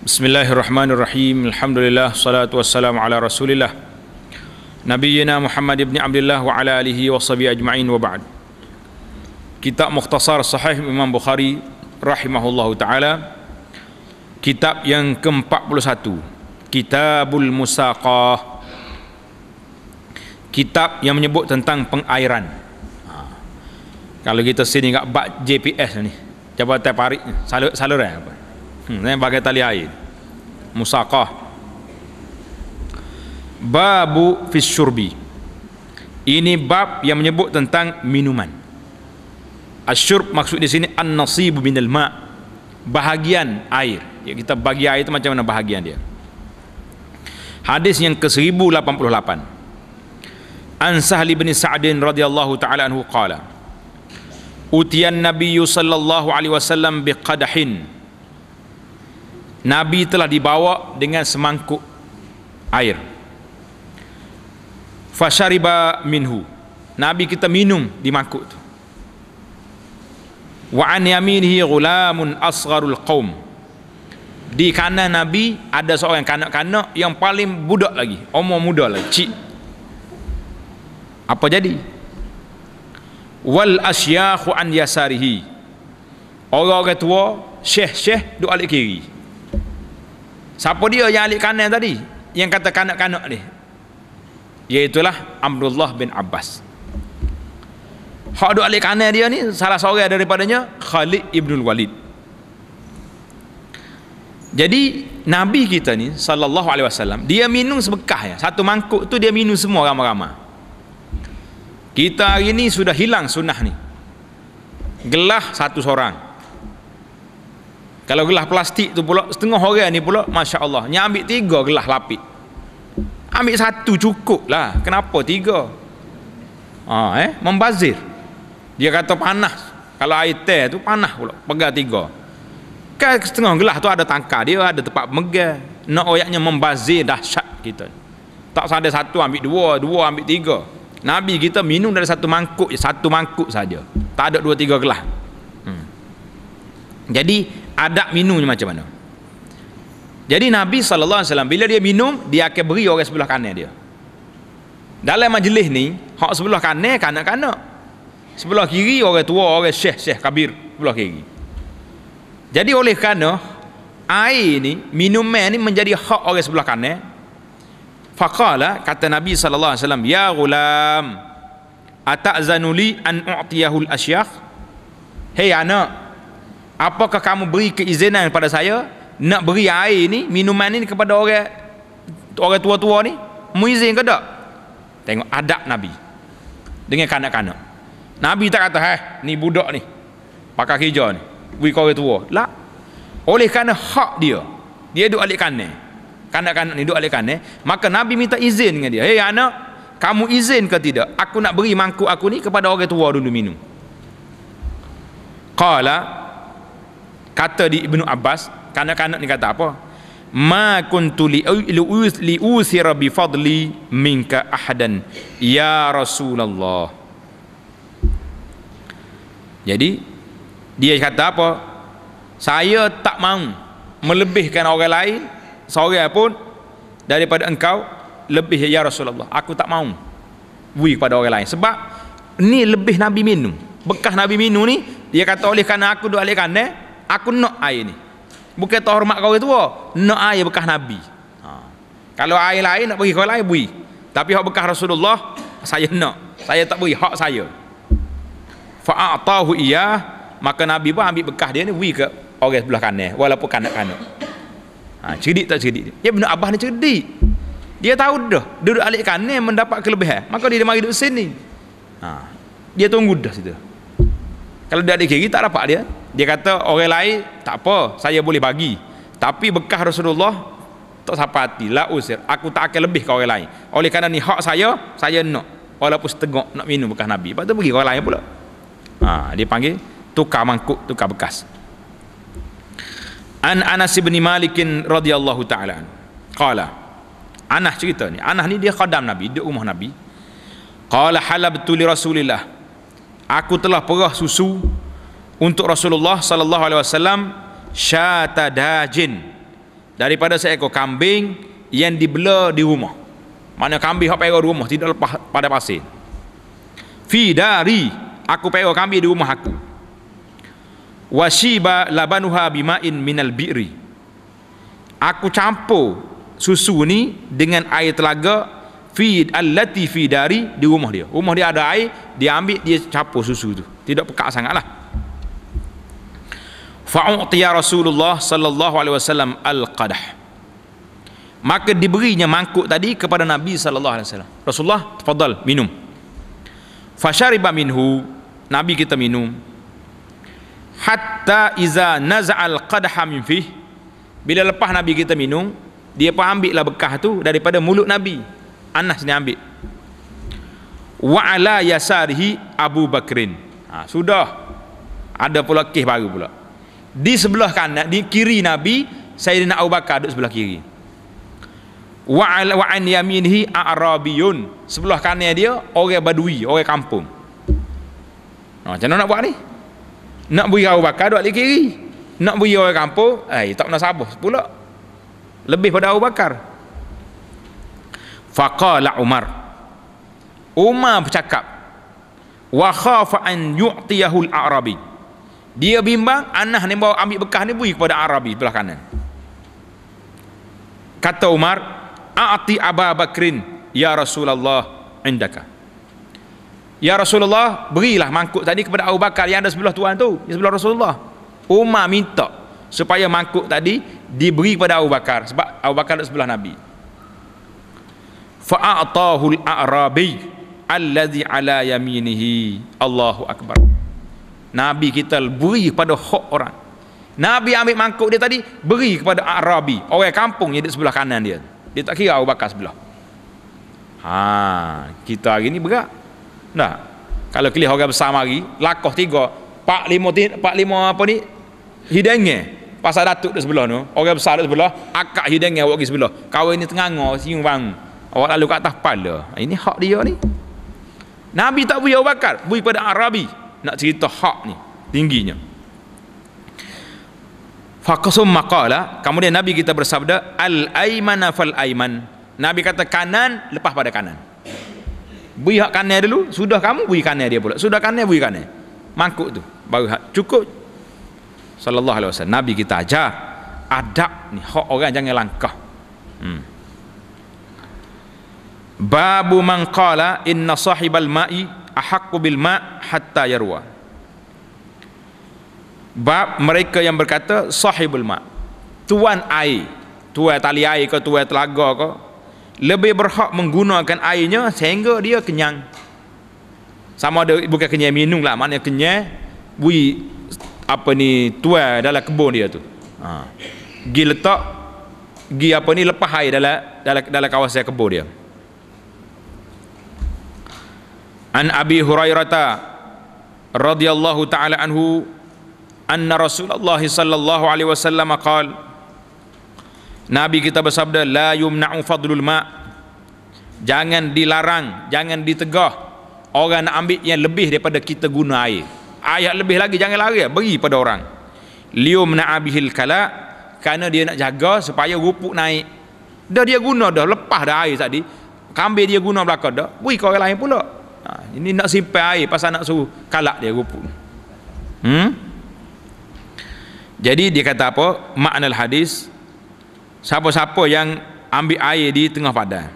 Bismillahirrahmanirrahim. Alhamdulillah, salatu wassalamu ala Rasulillah Nabiyyina Muhammad ibn Abdullah wa ala alihi wa sahbihi ajma'in wa ba'd. Kitab Mukhtasar Sahih Imam Bukhari rahimahullahu taala, kitab yang ke-41, Kitabul Musaqah, kitab yang menyebut tentang pengairan. Kalau kita sini kat bak JPS ni, Jabatan Parit, saluran apa? Bagai tali air. Musaqah. Babu fis syurbi. Ini bab yang menyebut tentang minuman. Asyurb maksud di sini an-nasibu minal ma', bahagian air. Ya, kita bagi air itu macam mana bahagian dia. Hadis yang ke-1088. An Sahli bin Sa'din radhiyallahu ta'ala anhu qala, utiyan nabiyyu sallallahu alaihi wasallam biqadahin. Nabi telah dibawa dengan semangkuk air. Fasyariba minhu. Nabi kita minum di mangkuk tu. Wa an yaminihi ghulamun asgharul qaum. Di kanan Nabi ada seorang kanak-kanak yang paling budak lagi, umur muda lagi, cik. Apa jadi? Wal asyakhu an yasarihi. Orang-orang tua, syekh duduk alik kiri. Siapa dia yang alik kanan tadi, yang kata kanak-kanak ni? Iaitulah Abdullah bin Abbas. Hak duduk alik kanan dia ni, salah seorang daripadanya Khalid ibn Walid. Jadi Nabi kita ni sallallahu alaihi wasallam, dia minum sebekah ya. Satu mangkuk tu dia minum semua ramai-ramai. Kita hari ni sudah hilang sunnah ni. Gelah satu seorang. Kalau gelah plastik tu pula setengah orang ni pula, Masya Allah, yang ambil 3 gelah lapik. Ambil 1 cukup lah. Kenapa 3? Membazir. Dia kata panas. Kalau air teh tu panas pula, pegang 3. Kan setengah gelah tu ada tangkar dia, ada tempat megang. Nak oyaknya membazir dahsyat kita. Tak ada 1 ambil 2, 2 ambil 3. Nabi kita minum dari satu mangkuk saja. Tak ada 2-3 gelas. Jadi adab minumnya macam mana? Jadi Nabi SAW bila dia minum, dia akan beri orang sebelah kanan dia. Dalam majlis ni, hak sebelah kanan kanak-kanak, sebelah kiri orang tua, orang syekh kabir sebelah kiri. Jadi oleh kerana air ni, minuman ni menjadi hak orang sebelah kanan, faqala, kata Nabi SAW, ya ghulam, ata'zanu li an u'tiyahul asyakh. Hei anak, apakah kamu beri keizinan kepada saya nak beri air ni, minuman ni kepada orang tua-tua ni? Mu izin ke tak? Tengok adab Nabi dengan kanak-kanak. Nabi tak kata, ni budak ni pakai kerja ni, beri ke orang tua. Tak. Oleh kerana hak dia duduk alik kanan, kanak-kanak ni duduk alik kanan, maka Nabi minta izin dengan dia. Hei anak, kamu izin ke tidak aku nak beri mangkuk aku ni kepada orang tua dulu minum? Qala, kata di Ibnu Abbas, kanak-kanak ni kata apa? Ma kuntu li'uthira bi fadli minka ahadan ya Rasulullah. Jadi dia kata apa? Saya tak mahu melebihkan orang lain seorang pun daripada engkau lebih ya Rasulullah. Aku tak mahu beri kepada orang lain sebab ni lebih Nabi minum. Bekas Nabi minum ni, dia kata oleh kerana aku duduk alik kanan, aku nak air ni. Bukan tak hormat kau tua, nak air bekas Nabi. Kalau air lain nak bagi kau lain, beri. Tapi hak bekas Rasulullah, saya nak. Saya tak beri, hak saya. Fa'atahu iyah, maka Nabi pun ambil bekas dia ni, beri ke orang sebelah kanan, walaupun kanak-kanak. Cerdik tak cerdik? Ya, Ibn Abbas ni cerdik. Dia tahu dah, duduk alik kanan mendapat kelebihan, maka dia mari duduk sini. Dia tunggu dah situ. Kalau dia alik kiri tak dapat dia. Dia kata orang lain tak apa, saya boleh bagi, tapi bekas Rasulullah tak sampai hati, la usir, aku tak akan lebih ke orang lain. Oleh kerana ni hak saya nak, walaupun setengah nak minum bekas Nabi. Lepas tu pergi ke orang lain pula. Dia panggil tukar mangkuk, tukar bekas. An Anas bin Malik radhiyallahu ta'ala qala, Anas cerita ni, Anas ni dia khadam Nabi, di rumah Nabi. Qala halabtu li Rasulillah, aku telah perah susu untuk Rasulullah sallallahu alaihi wasallam syata dajin, daripada seekor kambing yang dibela di rumah. Mana kambing hok perah di rumah, tidak lepas pada pasir. Fi dari, aku perah kambing di rumah aku. Washiba labanuha bima'in minal bi'ri, aku campur susu ni dengan air telaga fi allati fi dari, di rumah dia. Rumah dia ada air, dia ambil, dia campur susu tu. Tidak pekat sangatlah. Fa'utiya Rasulullah sallallahu alaihi wasallam al-qadah, maka diberinya mangkuk tadi kepada Nabi sallallahu alaihi wasallam. Rasulullah, tafadhal minum. Fashariba minhu, Nabi kita minum. Hatta iza naza'al qadha min fih, bila lepas Nabi kita minum, dia pun ambil lah bekas tu daripada mulut Nabi. Anas ni ambil. Wa ala yasarihi Abu Bakrin, sudah ada pula kes baru pula. Di sebelah kanan, di kiri Nabi, Sayyidina Abu Bakar duduk sebelah kiri. Wa an yaminihi a'rabiyun, sebelah kanan dia orang badui, orang kampung. Macam mana nak buat ni? Nak beri Abu Bakar duduk di kiri, nak beri orang kampung, tak pernah sabar pula, lebih pada Abu Bakar. Faqala Umar bercakap, wa khafa an yu'tiyahu al-a'rabi, dia bimbang Anas ni bawa ambil bekas ni beri kepada Arabi belah kanan. Kata Umar, a'ti Abu Bakrin ya Rasulullah indaka, ya Rasulullah, berilah mangkuk tadi kepada Abu Bakar yang ada sebelah tuan tu, di sebelah Rasulullah. Umar minta supaya mangkuk tadi diberi kepada Abu Bakar, sebab Abu Bakar ada sebelah Nabi. Fa'atahu al-a'rabi allazi ala yaminihi. Allahu akbar. Nabi kita beri kepada hak orang. Nabi ambil mangkuk dia tadi, beri kepada Arabi, orang kampung yang di sebelah kanan dia. Dia tak kira Abu Bakar sebelah. Kita hari ni berat. Nah, kalau kelih orang besar mari, lakoh 3, 4, 5 apa ni, hidangnya pasal datuk di sebelah tu, orang besar di sebelah, akak hidangnya awak pergi sebelah, kawan ni tengah siung bang, awak lalu kat atas kepala. Ini hak dia ni. Nabi tak beri Abu Bakar, beri pada Arabi. Nak cerita hak ni tingginya. Faqasum maqala, kemudian Nabi kita bersabda, al-aymana fal ayman, Nabi kata kanan, lepas pada kanan. Beri hak kanan dulu, sudah kamu beri kanan dia pula, sudah kanan beri kanan, mangkuk tu baru hak cukup. Sallallahu alaihi wasallam, Nabi kita ajar adab ni, hak orang jangan langkah. Babu man qala inna sahibal ma'i ahaqqu bil ma' hatta yarwa, bab mereka yang berkata sahibul ma', tuan air, tuan tali air ke tuan telaga ke, lebih berhak menggunakan airnya sehingga dia kenyang. Sama ada bukan kenyang minum lah, maknanya kenyang bui apa ni tuai dalam kebun dia tu. Gi letak, gi apa ni lepas air dalam kawasan kebun dia. An Abi Hurairah radhiyallahu taala anhu anna Rasulullah sallallahu alaihi wasallam qala, Nabi kita bersabda, la yumna'u fadlul ma', jangan dilarang, jangan ditegah orang nak ambil yang lebih daripada kita guna air. Ayat lebih lagi jangan lari, beri pada orang. Liyumna'a bihil kala, kerana dia nak jaga supaya rupuk naik. Dah dia guna dah, lepas dah air tadi, kambing dia guna belakang dah, beri ke orang lain pula. Ini nak simpan air pasal nak suruh kalak dia rupuk. Jadi dia kata apa? Makna hadis, siapa-siapa yang ambil air di tengah padang,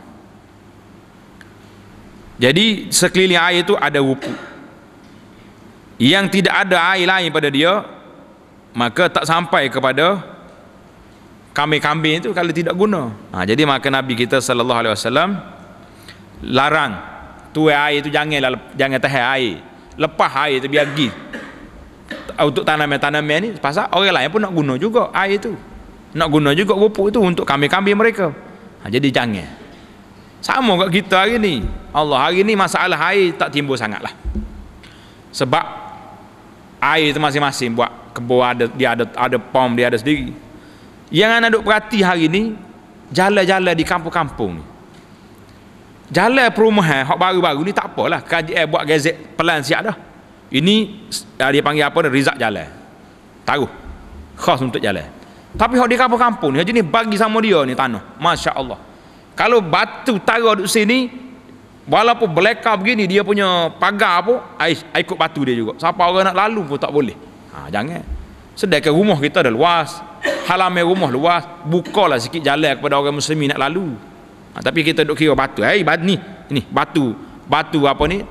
jadi sekeliling air itu ada rupuk, yang tidak ada air lain pada dia, maka tak sampai kepada kambing-kambing itu kalau tidak guna. Jadi maka Nabi kita sallallahu alaihi wasallam larang tuai air itu jangan tahan air, lepas air itu biar pergi untuk tanaman-tanaman ni, pasal orang lain pun nak guna juga air itu, nak guna juga rupuk itu untuk kambing-kambing mereka. Jadi jangan. Sama kat kita hari ni, Allah, hari ni masalah air tak timbul sangat lah, sebab air itu masing-masing buat kebun dia ada pom dia ada sendiri. Yang anda duk perhati hari ni, jalan-jalan di kampung-kampung ni, jalan perumahan hak baru-baru ni tak apalah, KJL buat gazet pelan siap dah. Ini dia panggil apa, rizak jalan, taruh khas untuk jalan. Tapi hok di kampung-kampung ni, haji ni bagi sama dia ni tanah. Masya Allah. Kalau batu tara duduk sini, walaupun beleka begini, dia punya pagar apa, ikut batu dia juga. Siapa orang nak lalu pun tak boleh. Jangan. Sedangkan rumah kita dah luas, halaman rumah luas, bukalah sikit jalan kepada orang muslimin nak lalu. Tapi kita duk kira batu. Ni batu apa ni?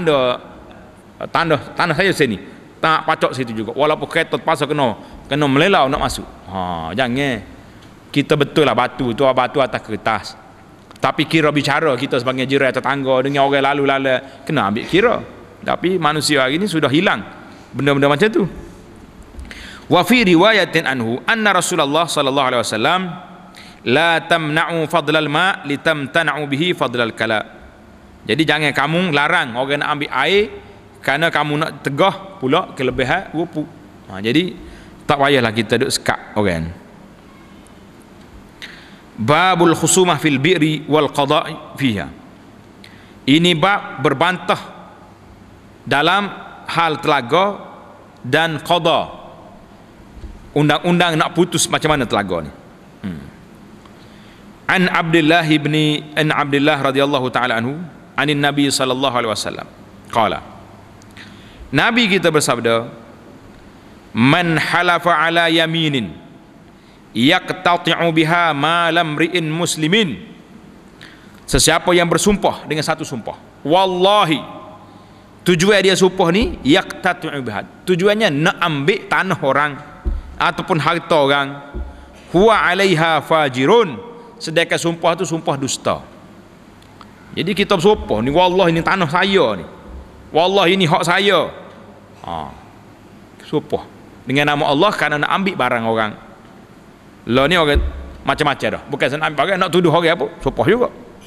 Tanah saya sini. Tak pacok situ juga. Walaupun kereta pasal kena melelau nak masuk. Jangan. Kita betul lah batu tu batu atas kertas. Tapi kira bicara kita sebagai jiran tetangga dengan orang lalu-lalu kena ambil kira. Tapi manusia hari ni sudah hilang benda-benda macam tu. Wa fi riwayatin anhu anna Rasulullah sallallahu alaihi wasallam la tamna'u fadlal ma' litamtana'u bihi fadlal kala. Jadi jangan kamu larang orang nak ambil air kerana kamu nak tegah pula kelebihan rupu. Jadi tak payahlah kita duk sekat orang. Babul khusumah fil bi'ri wal qada'i fiha. Ini bab berbantah dalam hal telaga dan qada. Undang-undang nak putus macam mana telaga ni. An Abdullah radhiyallahu taala anhu anin Nabi sallallahu alaihi wasallam qala, Nabi kita bersabda, man halafa ala yaminin yaqtati'u biha ma lam ri'in muslimin. Sesiapa yang bersumpah dengan satu sumpah, wallahi, tujuan dia sumpah ni yaqtati'u biha, tujuannya nak ambil tanah orang ataupun harta orang, huwa 'alaiha fajirun, sedangkan sumpah tu sumpah dusta. Jadi kita bersumpah ni, wallahi ini tanah saya ni, wallahi ini hak saya. Sumpah dengan nama Allah kerana nak ambil barang orang. Lah ni orang macam-macam dah. Bukan nak ambil barang, nak tuduh orang apa, sumpah juga.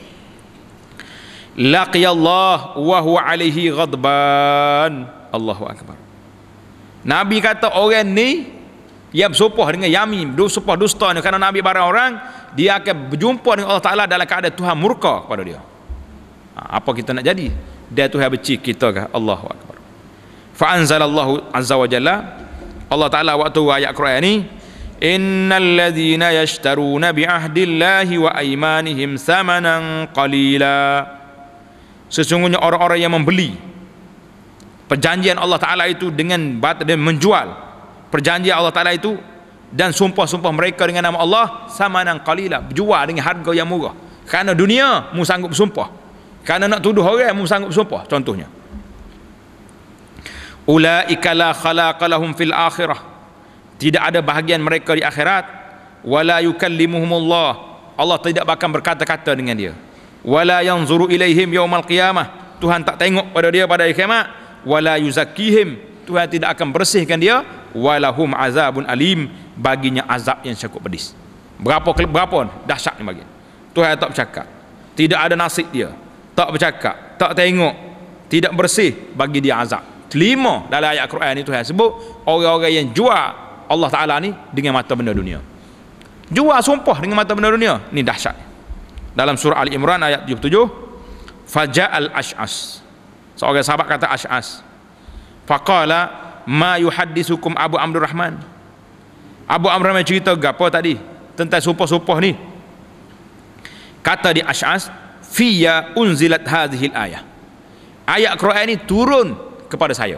Laqiyallah wa huwa alaihi ghadban. Allahu akbar. Nabi kata orang ni yang bersumpah dengan yamin, bersumpah dusta ni kerana nak ambil barang orang, dia akan berjumpa dengan Allah Ta'ala dalam keadaan Tuhan murka kepada dia. Apa kita nak jadi? Dia Tuhan benci kita ke? Allahu akbar. Fa anzalallahu azza wa jalla, Allah Ta'ala waktu ayat Quran ni, innal ladzina yashtaruna bi ahdillahi wa aymanihim thamanan qalila. Sesungguhnya orang-orang yang membeli perjanjian Allah Ta'ala itu dengan menjual perjanjian Allah Ta'ala itu dan sumpah-sumpah mereka dengan nama Allah thamanan qalila, berjual dengan harga yang murah. Kerana dunia mu sanggup bersumpah, kerana nak tuduh orang mu sanggup bersumpah. Contohnya, ulaika la khalaqa lahum fil akhirah, tidak ada bahagian mereka di akhirat. Wala yukallimuhumullah, Allah tidak bakal berkata-kata dengan dia. Wala yanzuru ilaihim yaumal qiyamah, Tuhan tak tengok pada dia pada hari kiamat. Wala yuzakkihim, Tuhan tidak akan bersihkan dia. Walahum azabun alim, baginya azab yang cukup pedis. Berapa dahsyat ni bagi Tuhan. Tak bercakap, tidak ada nasib dia, tak bercakap, tak tengok, tidak bersih, bagi dia azab. Kelima dalam ayat Quran ni Tuhan sebut orang-orang yang jual Allah Ta'ala ni dengan mata benda dunia. Jual sumpah dengan mata benda dunia ni dahsyat. Dalam surah Ali Imran ayat 77, faja'al ash'as, seorang sahabat kata ash'as, faqala ma yuhaddisukum Abu Abdurrahman. Abu Abdurrahman cerita gapo tadi tentang sumpah-sumpah ni. Kata di ash'as, fiya unzilat hadhil ayah, ayat Quran ni turun kepada saya.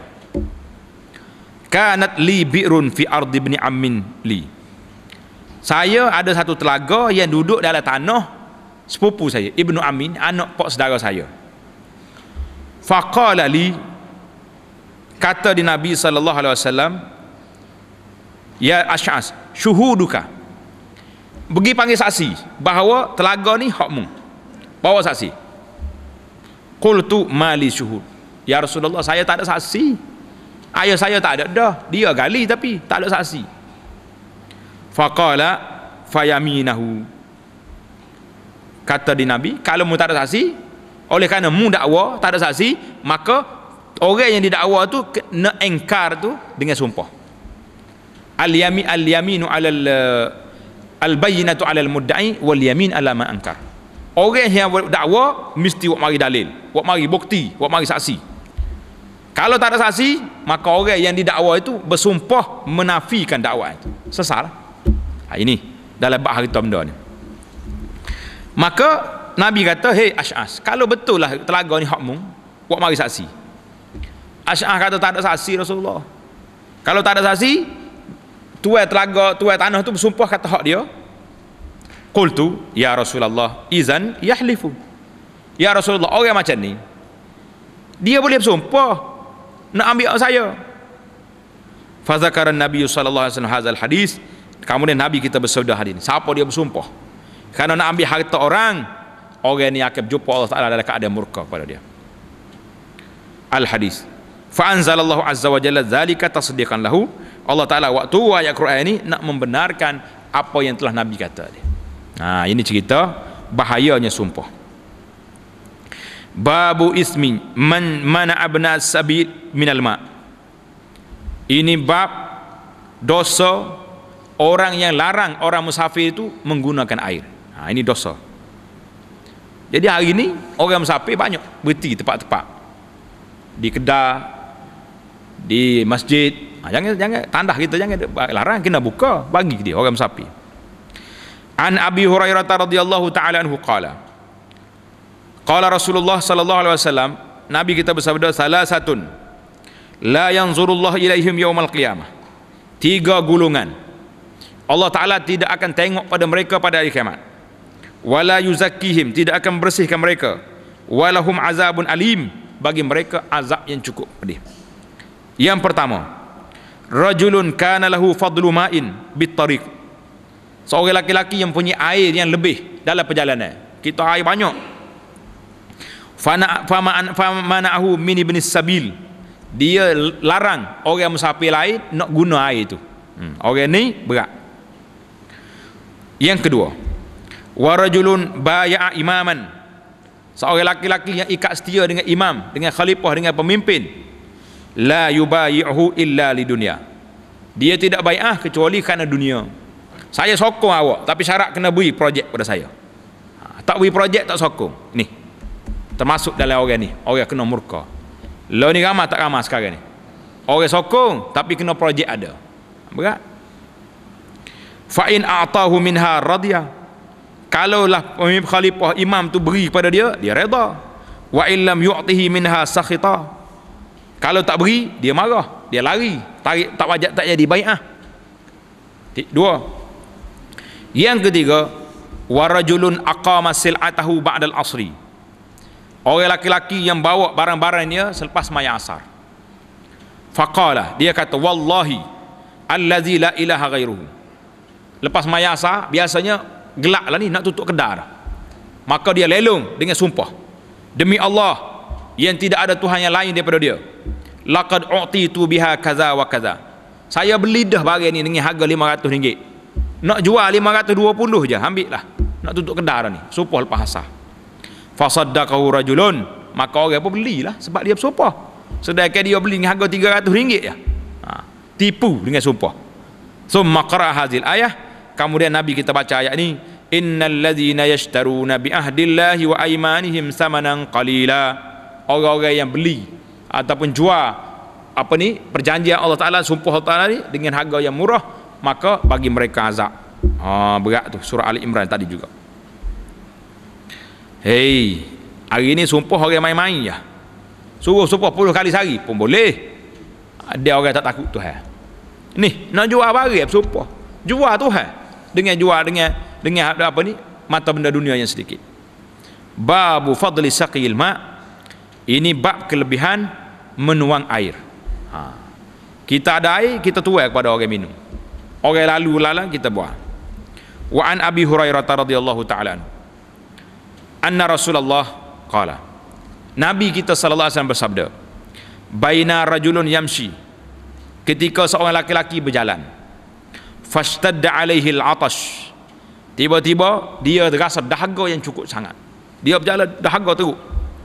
Kanat li bi'run fi ardi ibni ammin li, saya ada satu telaga yang duduk dalam tanah sepupu saya, Ibnu Amin, anak pak saudara saya. Faqala li, kata di Nabi sallallahu alaihi wasallam, ya Ash'as, syuhuduka, pergi panggil saksi bahawa telaga ni hakmu, bawa saksi. Qultu mali syuhud, ya Rasulullah, saya tak ada saksi, ayah saya tak ada dah, dia gali tapi tak ada saksi. Faqala fayaminahu, kata di Nabi, kalau mu tak ada saksi, oleh kerana mu dakwa tak ada saksi, maka orang yang didakwa tu nak engkar tu dengan sumpah. Al-yaminu alal al-bayyinatu alal mudda'i wal yamin ala ma ankar. Orang yang dakwa mesti buat mari dalil, buat mari bukti, buat mari saksi. Kalau tak ada saksi, maka orang yang didakwa itu bersumpah menafikan dakwah itu. Sesal. Ini dalam bab harta benda ni. Maka Nabi kata, "Hei Ash'as, kalau betul lah telaga ni hakmu, buat mari saksi." Ash'as kata, "Tak ada saksi Rasulullah." Kalau tak ada saksi, tuai telaga, tuai tanah tu bersumpah kata hak dia. Qultu, "Ya Rasulullah, izan yahlifu." Ya Rasulullah, orang macam ni dia boleh bersumpah nak ambil hak saya. Fa zakara Nabi sallallahu alaihi wasallam hadzal hadis. Kemudian Nabi kita bersabda hadis, siapa dia bersumpah kerana nak ambil harta orang ni akan berjumpa Allah Taala dalam keadaan murka kepada dia. Al hadis. Fa anzalallahu azza wa jalla zalika tasdiqan lahu. Allah Taala waktu ayat Quran ini nak membenarkan apa yang telah Nabi kata dia. Ini cerita bahayanya sumpah. Babu ismi mana abna sabil minal ma. Ini bab dosa orang yang larang orang musafir itu menggunakan air. Ini dosa. Jadi hari ini orang musafir banyak berhenti tempat-tempat di kedai, di masjid. Jangan tandah kita jangan larang, kena buka bagi dia orang musafir. An Abi Hurairah radhiyallahu taala anhu qala qala Rasulullah sallallahu alaihi wasallam, Nabi kita bersabda, salasatun la yanzurullah ilaihim yaumal qiyamah. 3 golongan Allah Taala tidak akan tengok pada mereka pada hari kiamat. Wala yuzakkihim, tidak akan bersihkan mereka. Walahum azabun alim, bagi mereka azab yang cukup pedih. Yang pertama, rajulun kana lahu fadlu ma'in bit-tariq. Seorang laki-laki yang punya air yang lebih dalam perjalanan. Kita air banyak. Famanahu min ibn sabil, dia larang orang musafir lain nak guna air itu. Orang ni berat. Yang kedua, warajulun baya'a imaman, seorang laki-laki yang ikat setia dengan imam, dengan khalifah, dengan pemimpin. La yubayi'hu illa lidunya, dia tidak bai'ah kecuali kerana dunia. Saya sokong awak, tapi syarat kena beri projek pada saya. Tak beri projek tak sokong. Ni termasuk dalam orang ni, orang kena murka. Lo ni ramah tak ramah sekarang ni, orang sokong tapi kena projek ada, berat. Fa in a'tahu minha radiya, kalaulah pemimpin khalifah imam tu beri kepada dia, dia redha. Wa illam yu'tihi minha sakhita, kalau tak beri dia marah, dia lari, tarik, tak wajib, tak jadi bai'ah. 2. Yang ketiga, warajulun aqama sil'atahu ba'dal asri, orang laki-laki yang bawa barang-barang dia selepas maya asar. Faqala, dia kata, wallahi allazi la ilaha ghairuhu. Lepas maya asar biasanya gelap lah ni, nak tutup kedai dah. Maka dia lelong dengan sumpah, demi Allah yang tidak ada Tuhan yang lain daripada dia, laqad u'titu biha kaza wa kaza, saya beli dah barang ni dengan harga RM500, nak jual 520 je, ambil lah, nak tutup kedai dah ni, sumpah lepas asar. Fasaddaqahu rajulun, maka orang pun belilah sebab dia bersumpah, sedangkan dia beli dengan harga RM300 je. Tipu dengan sumpah. Summa qara hadhil ayah, kemudian Nabi kita baca ayat ni, innal ladzina yashtaruna bi ahdillahi wa aymanihim samanan qalila, orang-orang yang beli ataupun jual perjanjian Allah Taala, sumpah Allah Taala ni dengan harga yang murah, maka bagi mereka azab. Berat tu surah Ali Imran tadi juga. Hei, hari ni sumpah orang main-main je. Suruh sumpah 10 kali sehari pun boleh. Ada orang tak takut Tuhan. Ni nak jual barang bersumpah, jual Tuhan dengan jual dengan apa ni, mata benda dunia yang sedikit. Babu fadli saqil ma, ini bab kelebihan menuang air. Kita ada air, kita tuai kepada orang minum. Orang lalu lalang kita buang. Wa an Abi Hurairah radhiyallahu ta'ala anna Rasulullah qala, Nabi kita sallallahu alaihi wasallam bersabda, baina rajulun yamshi, ketika seorang laki-laki berjalan, fashtadda alaihi al-atash, tiba-tiba dia terasa dahaga yang cukup sangat, dia berjalan dahaga teruk,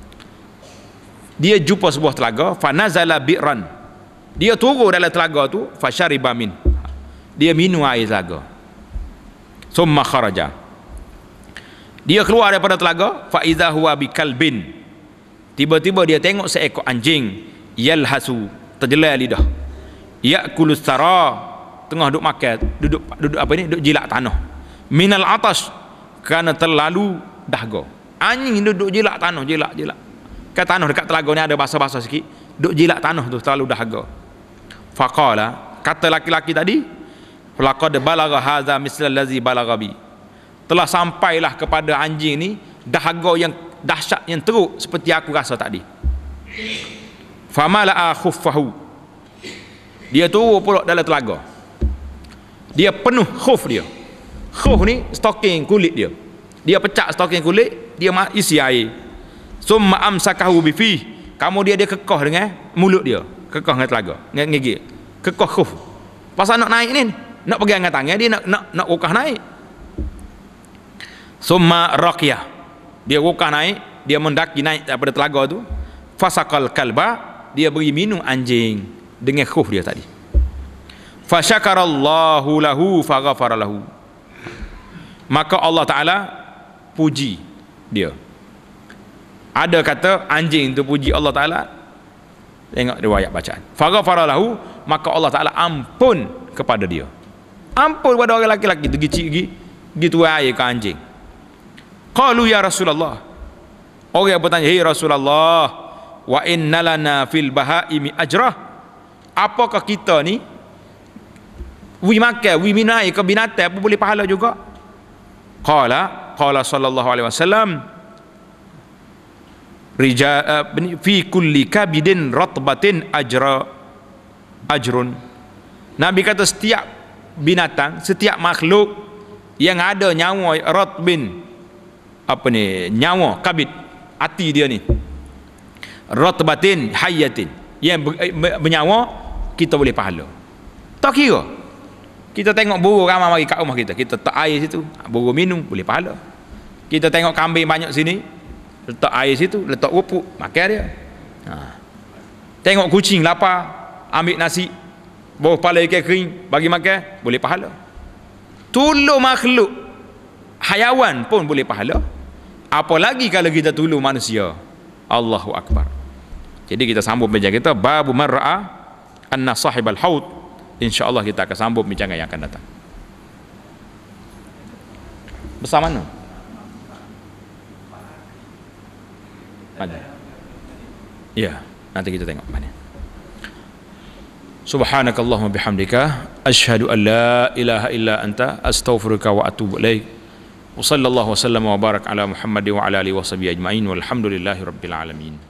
dia jumpa sebuah telaga, fanazala bi'ran, dia turun dalam telaga tu, fashariba min, dia minum air telaga. Summa kharaja, dia keluar daripada telaga, fa idza huwa bikalbin, tiba-tiba dia tengok seekor anjing, yalhasu, terjelai lidah, yakulu sara, tengah duduk makan, duduk apa ni, duduk jilat tanah. Minal atas, kerana terlalu dahaga. Anjing duduk jilat tanah, jilat. Kan tanah dekat telaga ni ada basah-basah sikit, duduk jilat tanah tu terlalu dahaga. Faqala, kata laki-laki tadi, laqad balagha hadza misla allazi balagha bi. Telah sampailah kepada anjing ni dahaga yang dahsyat, yang teruk seperti aku rasa tadi. Famala'a khuffahu, dia turun pula dalam telaga, dia penuh khuf dia. Khuf ni stoking kulit dia, dia pecah stoking kulit, dia isi air. Summa amsakahu bifi, kemudian dia kekah dengan mulut dia, kekah dengan telaga, dengan gigi, kekah khuf. Pasal nak naik ni, nak pegang dengan tangan dia, nak rukah naik. Summa raqiyah, dia rukah naik, dia mendaki naik daripada telaga tu. Fasaqal kalba, dia beri minum anjing dengan khuf dia tadi. Fasyakarallahu lahu faghafara lahu, maka Allah Ta'ala puji dia. Ada kata anjing tu puji Allah Ta'ala, tengok riwayat bacaan. Faghafara lahu, maka Allah Ta'ala ampun kepada dia. Ampun kepada orang lelaki-lelaki tu pergi tuai air ke anjing. Qalu ya Rasulullah, orang yang bertanya, hey Rasulullah, wa inna lana fil bahaimi ajrah, apakah kita ni makan minum air ke binatang apa boleh pahala juga? Qala sallallahu alaihi wasallam, fi kulli kabidin ratbatin ajrun. Nabi kata setiap binatang, setiap makhluk yang ada nyawa ratbin, apa ni, nyawa kabid, hati dia ni, ratbatin hayatin, yang bernyawa, kita boleh pahala. Tak kira kita tengok burung ramai mari kat rumah kita letak air situ, burung minum, boleh pahala. Kita tengok kambing banyak sini, letak air situ, letak rupuk, makan dia. Tengok kucing lapar, ambil nasi, bawah kepala ikan kering, bagi makan, boleh pahala. Tolong makhluk hayawan pun boleh pahala, apalagi kalau kita tolong manusia. Allahu Akbar. Jadi kita sambung bincang kita babu mar'a anna sahibal haud. InsyaAllah kita akan sambung bincangan yang akan datang. Bersama mana? Mana? Ya, nanti kita tengok mana. Subhanakallahumma bihamdika asyhadu an la ilaha illa anta astaghfiruka wa atubu ilaik. Wa sallallahu wasallam wa barak ala Muhammad wa ala alihi wa sahbihi ajma'in walhamdulillahi rabbil alamin.